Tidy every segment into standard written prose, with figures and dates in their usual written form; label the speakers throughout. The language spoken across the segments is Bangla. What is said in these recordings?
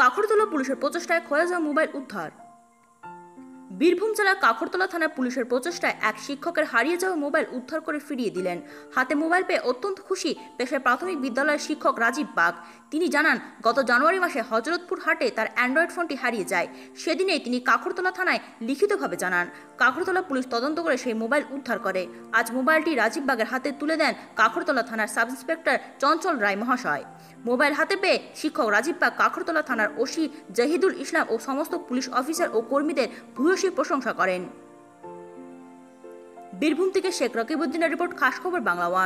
Speaker 1: কাখরতলা পুলিশের প্রচেষ্টায় খোয়া যাওয়া মোবাইল উদ্ধার। বীরভূম জেলার কাখরতলা থানার পুলিশের প্রচেষ্টায় এক শিক্ষকের হারিয়ে যাওয়া মোবাইল উদ্ধার করে ফিরিয়ে দিলেন। হাতে মোবাইল পেয়ে অত্যন্ত খুশি পেশায় প্রাথমিক বিদ্যালয়ের শিক্ষক রাজীব বাগ। তিনি জানান, গত জানুয়ারি মাসে হযরতপুর হাটে তার অ্যান্ড্রয়েড ফোনটি হারিয়ে যায়। সেদিনেই তিনি কাখরতলা থানায় লিখিতভাবে জানান। কাখরতলা পুলিশ তদন্ত করে সেই মোবাইল উদ্ধার করে। আজ মোবাইলটি রাজীব বাগের হাতে তুলে দেন কাখরতলা থানার সাব ইন্সপেক্টর চঞ্চল রায় মহাশয়। মোবাইল হাতে পেয়ে শিক্ষক রাজীব বাগ কাখরতলা থানার ওসি জাহিদুল ইসলাম ও সমস্ত পুলিশ অফিসার ও কর্মীদের ভূয়সী প্রশংসা করেন। বীরভূম থেকে শেখ রকিবউদ্দিনের রিপোর্ট, খাস খবর বাংলা ওয়ান।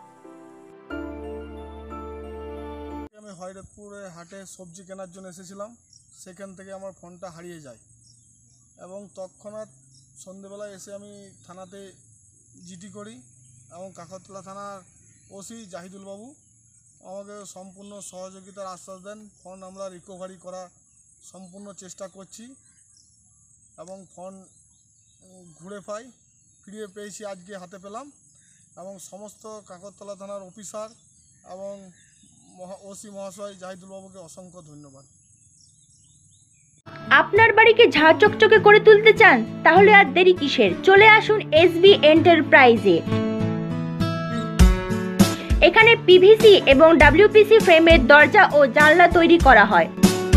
Speaker 2: আমি হযরতপুরে হাটে সবজি কেনার জন্য এসেছিলাম, সেখান থেকে আমার ফোনটা হারিয়ে যায় এবং তৎক্ষণাৎ সন্ধ্যেবেলায় এসে আমি থানাতে জিডি করি এবং কাখরতলা থানার ওসি জাহিদুল বাবু আমাকে সম্পূর্ণ সহযোগিতার আশ্বাস দেন। ফোন আমরা রিকভারি করা সম্পূর্ণ চেষ্টা করছি এবং ফোন ঘুরে ফিরিয়ে পেয়েছি, আজকে হাতে পেলাম এবং সমস্ত কাখরতলা থানার অফিসার এবং ওসি মহাশয় জাহিদুল বাবুকে অসংখ্য ধন্যবাদ।
Speaker 3: আপনার বাড়িকে ঝাঁ চকচকে করে তুলতে চান? তাহলে আর দেরি কিসের, চলে আসুন এসবি এন্টারপ্রাইজে। এখানে পিভিসি এবং ডব্লিউপিসি ফ্রেমের দরজা ও জানলা তৈরি করা হয়।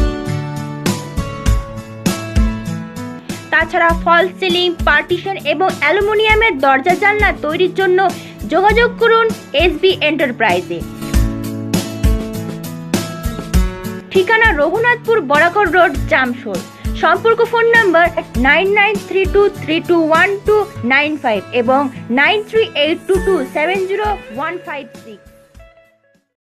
Speaker 3: তাছাড়া ফল সিলিং, পার্টিশন এবং অ্যালুমিনিয়ামের দরজা জানলা তৈরির জন্য যোগাযোগ করুন এসবি এন্টারপ্রাইজে। ঠিকানা রঘুনাথপুর বরাকর রোড, জামশোল। সম্পর্ক ফোন নম্বর 9932321295 এবং 9382270156।